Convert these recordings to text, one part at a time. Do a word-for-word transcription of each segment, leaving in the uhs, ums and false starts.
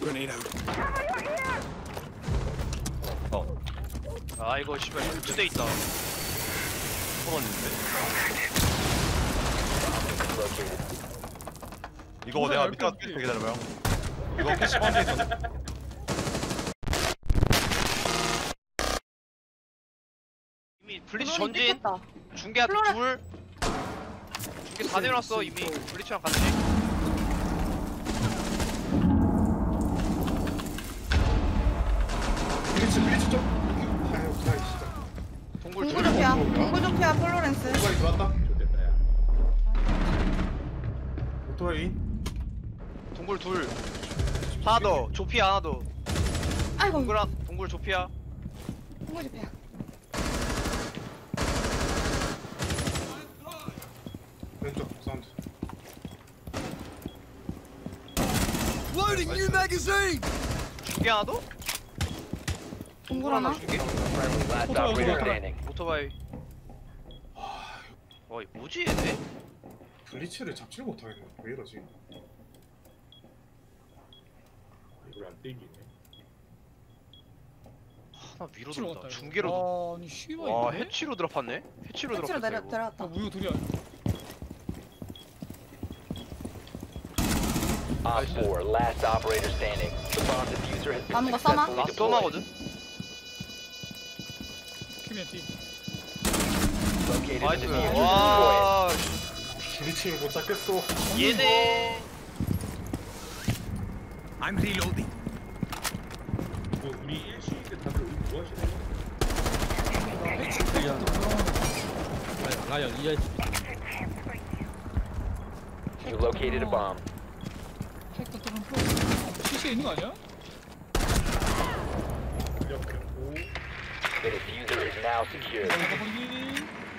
어. 아 이거 씨발 투대 있다. 뽑았는데. 이거 내가 밑에 가서 뺄게. 기다려봐요. 이거 캐시 번째 있었네. 이미 블리츠 그러니 전진. 뜯겼다. 중계한테 플로레- 둘. 중계 다 내려놨어 이미. 블리츠랑 같이. 블리츠 블리츠 좀 아유 아이 진짜 동굴 둘. 동구조피아, 동구조피아 플로렌스. 오토바이 들어왔다? 좋됐다 야 오토바이 동굴 둘. 하나 더. 조피아 하나 더. 아이고, 동굴 한 동굴 조피아. 동구조피아. 왼쪽 사운드 Loading new magazine! 중계 하나 더? 동굴 하나? 중계? Last operator standing. 오토바이. 어이 뭐지 얘네? 블리츠를 잡지를 못하겠네 왜 이러지 이걸 안 땡기네 하나 위로 해치로 든다. 갔다, 이거. 중계로. 아니 씨발 와 이거. 해치로 들어팠네? 해치로 해치로 들어팠어 내려 이거. 내려왔다. 아, 우유 둘이야. Op four, last operator standing. The bomb diffuser has been 남은 거 써놔? successfully 나 deployed. 써마거든? 키미티. Located the 나이스. diffuser. Destroy it. 와 블리츠를 못 잡겠어 얘네. I'm reloading. 뭐 우리 일 시 때 다들 뭐 하시네 라이언 이에 You located a bomb. 핵도 뚫은 프로. 시시에 있는 거 아니야? 이렇게 오 The diffuser is now secured. 잡아버리기.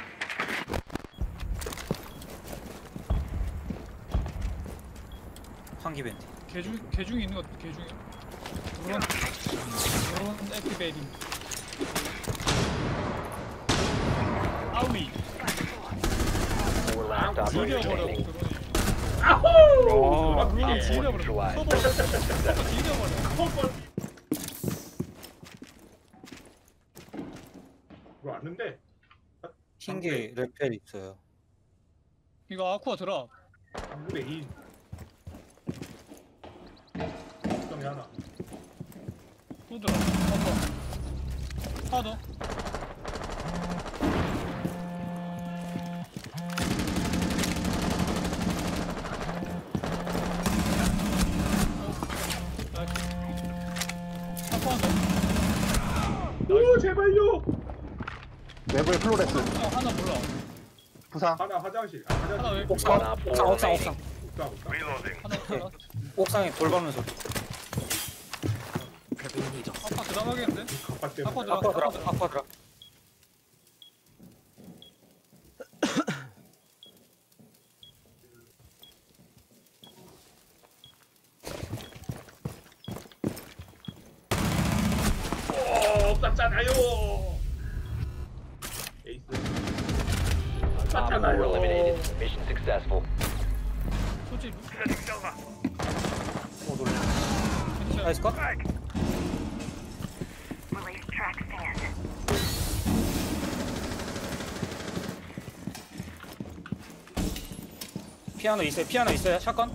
환기 벤티. 개중 개중에 있는 거 개중에. 드론 드론 액티베이팅. 아우이. Four last operator 지려버려 standing. 드론이. 아호 아, 드론이 오케이 지려버려. neutralized. 커버. 지려버려. 뭐 왔는데 흰게 레펠 있어요. 이거 아쿠아 드랍. 삼분의 이 점이 하나 또 드랍. 아쿠아. 하나 더. 오 제발요 외부의 플로레스 아, 하나 몰라. 부상 하나 화장실 아 화장실 하나 왜? 옥상, One op 옥상, four 옥상, remaining. 옥상. 옥상 옥상 하나 하나. 옥상에 돌가는 소리. 아까 드랍하겠는데? 갑바 때문에 아쿠아 드랍. 아쿠아 드랍, 아쿠아 드랍. 오 땄잖아요 에이스 Op four 땄잖아요 eliminated. Mission successful. 솔직히 오, 놀래. 나이스 컷? 피아노 있어요, 피아노 있어요, 샷건?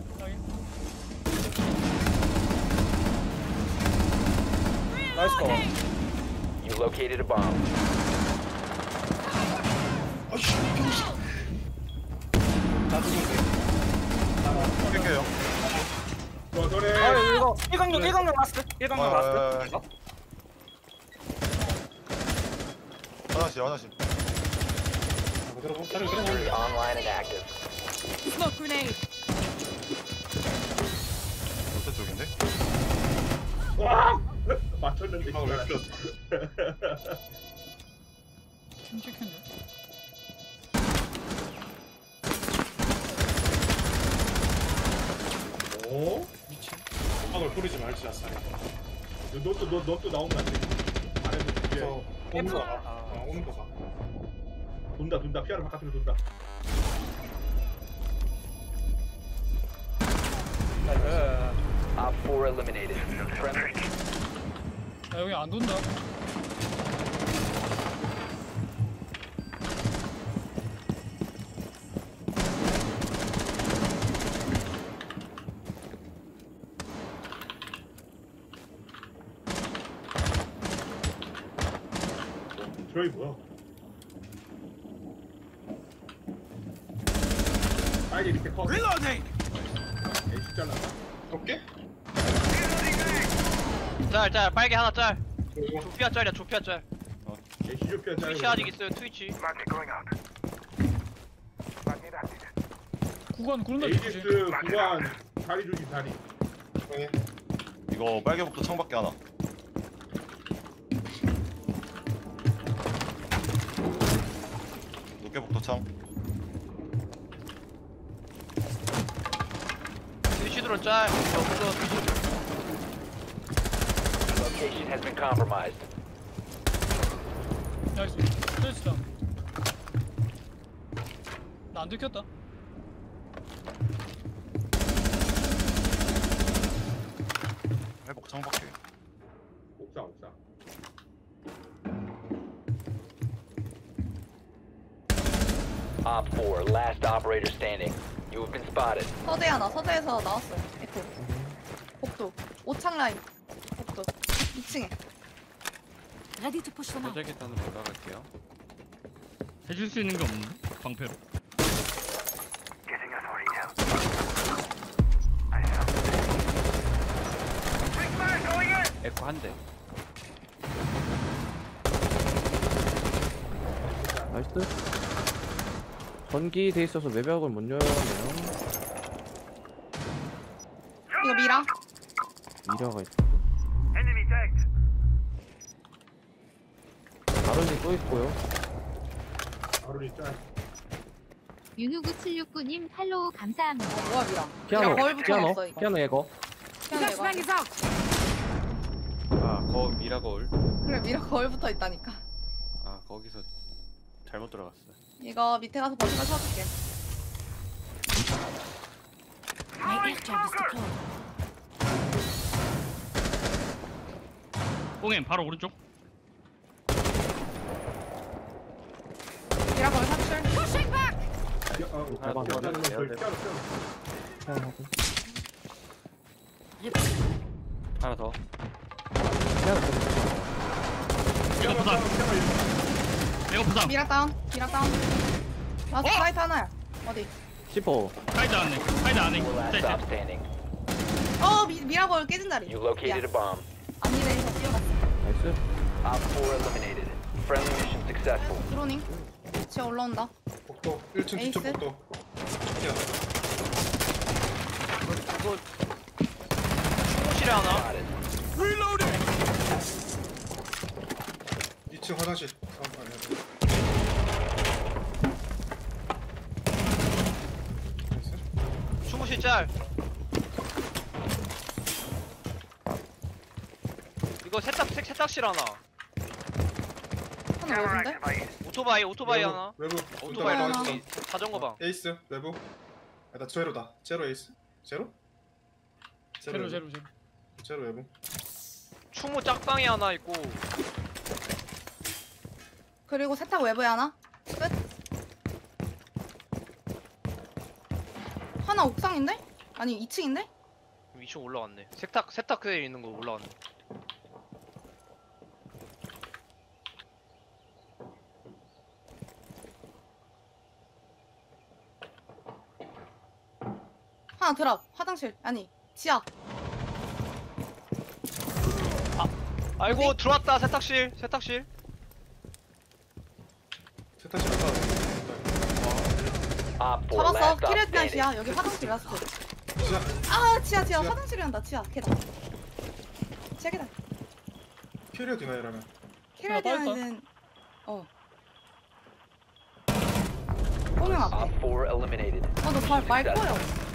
나이스 컷. You located a bomb. 아이씨 병신 뺄게요. 저 전에 아, 이거 일광용, 일광용 라스트, 일광용 아, 라스트. 아, 아, 이거? 화장실 화장실. 들어보 차를 들어보 Security online and active. Smoke grenade. 어떤 쪽인데? 와 맞췄는데 아, 왜 진짜. 킴찍했네. 오? 미친 음악을 부르지 말지 아싸리 너또너또 나오면 안돼 아래부터 뒤에 오는 거가 어, 오는 거가 돈다 돈다 피아노 바깥으로 돈다 나이스. Op four eliminated. Friendly. 야 여기 안 돈다. 드라이 뭐야? 빨리 밑에 컷. Reloading! 에이씨 잘랐다. 오케이? 짤짤 빨개 하나 짤. 조피아 짤이야 조피아 짤. 에이씨 조피아 짤. 트위치 아직 있어요 트위치. 구간 구른다 에이지스 조심. 구간 다리 조심 다리. 이거 빨개복도 창밖에 하나. 늦게복도 창. 트위치 드론 짤. 여기서 트위치. Location has been compromised. 나이스. 됐다. 나안 들켰다. 회복 창밖에. 옥상 옥상. Op four, last operator standing. You have been spotted. 서재 하나. 서재에서 나왔어요. 에코. 복도. 오창 라인. 복도. 이 층에. Ready to push them out. 계단으로 올라갈게요. 해줄 수 있는 게 없는데? 방패로. 에코 한 대. 나이스. 전기 돼 있어서 외벽을 못 열었네요. 이거 미라. 미라가 있어. 아론이 또 있고요. 아론이 짤. 윤우구칠육구님 팔로우 감사합니다. 어, 뭐야 미라. 피아노, 미라 거울부터 피아노, 없어 이거. 피아노 예거. 피아노 이거. 아, 거 미라 거울. 그래 미라 거울부터 있다니까. 아, 거기서 잘못 들어갔어요. 이거 밑에 가서 버티가 쳐줄게. My air jab is deployed. 뽕엠 바로 오른쪽. 미라 거울 삽출. 하나 더 피아노 내야 피아노 돼. 피아노. 피아노하고. 하나 더. 피아노 또 이거 부상. 이거 부상. 미라 다운. 미라 다운. 라스트 어? 사이트 하나야. 어디? 씹어. 사이드 안에. 사이드 안에. Four last 짤, 짤. stop standing. 어 미, 미라 거울 깨진 자리. You located a bomb. 안니네에서 뛰어갔어. 나이스. Op four eliminated. Friendly mission successful. 드로닝. 지하 올라온다. 복도 일 층 에이스. 뒤쪽 복도. 이거 충무실에 하나. Spotted. 이 층 화장실. 충무실 짤. 이거 세탁 세, 세탁실 하나. 하나 외부인데? 오토바이 오토바이 하나. 외부. 오토바이 하나. 하나. 자전거 방. 에이스 외부. 아, 나 제로다. 제로 에이스. 제로? 제로 제로 제로. 제로 외부. 충무 짝방이 하나 있고. 그리고 세탁 외부에 하나. 끝. 하나 옥상인데? 아니 이 층인데? 이 층 올라갔네. 세탁 세탁기에 있는 거 올라갔네. 하나 드랍. 화장실. 아니 지하. 아이고 어디? 들어왔다 세탁실 세탁실. 세탁실 하나. Op four 잡았어. last stop 키레트난 standing. 지하. 여기 화장실 라스트. 지하. 아 지하 지하 지하. 화장실이란다. 지하 계단. 지하 계단. 피리어 디나이라면. 키레트난은 어. 꼬명 앞에. Op four eliminated. 어너말 Successful. 거야.